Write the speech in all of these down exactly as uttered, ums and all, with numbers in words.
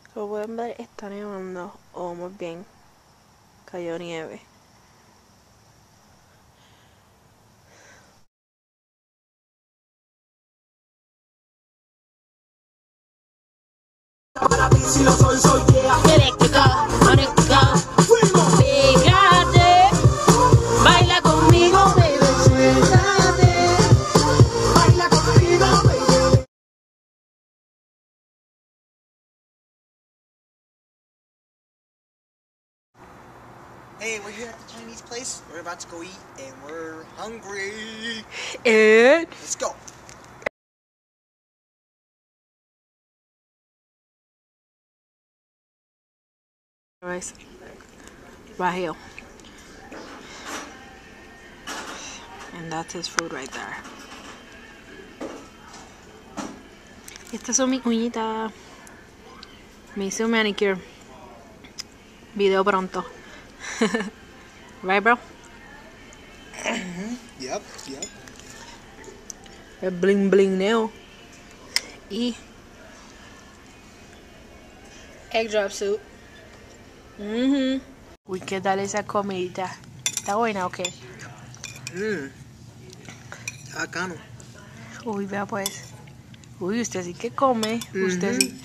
Como pueden ver, está nevando, o más bien, cayó nieve. Para ti si lo soy, soy yeah. Eléctrico, conectado, fuimos. Pégate, baila conmigo, baby, suéltate. Baila conmigo, baby. Hey, we're here at the Chinese place. We're about to go eat, and we're hungry. And Let's go. right, right here. And that's his food right there. Estas son mis uñitas. Me hice un manicure. Video pronto. Right, bro? Mm-hmm. Yep, yep. El bling bling neo. Y egg drop soup. Mhm. Uy, ¿qué tal esa comidita? ¿Está buena o qué? Mmm. Bacano. Uy, vea pues. Uy, usted sí que come. Mm-hmm. Usted sí.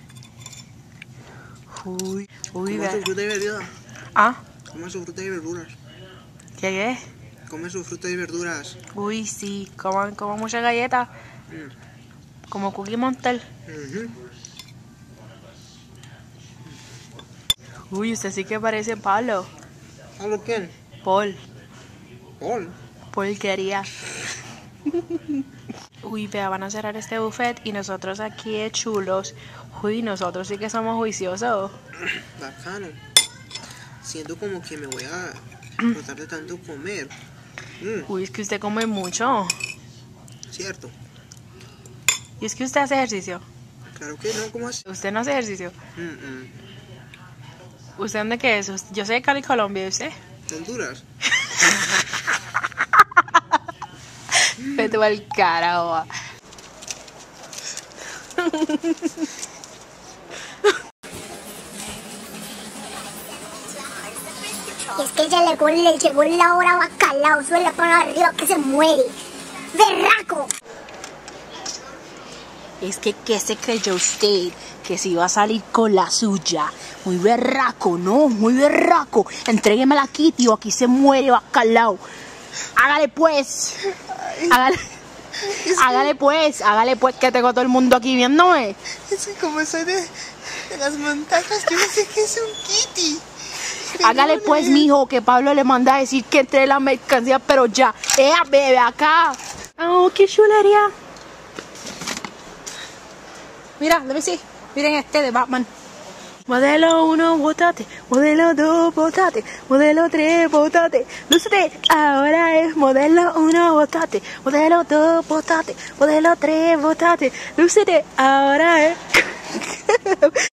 Uy, uy, Come vea. su fruta y verdura. Ah, Come su fruta y verduras. ¿qué qué? Come su fruta y verduras. Uy, sí, como, como mucha galleta. Mm. Como Cookie Monster. Mm-hmm. Uy, usted sí que parece Pablo. ¿Hablo quién? Paul. Paul. Porquería. Uy, vea, van a cerrar este buffet y nosotros aquí de chulos. Uy, nosotros sí que somos juiciosos. Bacano. Siento como que me voy a tratar de tanto comer. Mm. Uy, es que usted come mucho. Cierto. Y es que usted hace ejercicio. Claro que no, ¿cómo así? Usted no hace ejercicio. Mm -mm. ¿Usted dónde qué es? Yo soy de Cali, Colombia, ¿y usted? Honduras. Vete al carajo. Y es que ya le, le llegó la hora bacalao, suele poner arriba que se muere. ¡Berraco! Es que, ¿qué se creyó usted? Que se iba a salir con la suya. Muy berraco, ¿no? Muy berraco. Entrégueme la Kitty o aquí se muere bacalao. Hágale pues. Hágale. Hágale pues, hágale pues, que tengo todo el mundo aquí viéndome. Es que como soy de, de las montañas, yo no sé qué es un kitty. Hágale pues, mijo, que Pablo le manda a decir que entre la mercancía, pero ya. ¡Eh, bebé, acá! ¡Oh, qué chulería! Mira, let me see. Miren este de Batman. Modelo uno, botate. Modelo dos, botate. Modelo tres, botate. Lúcete, ahora es modelo uno, botate. Modelo dos, botate. Modelo tres, botate. Lúcete, ahora es...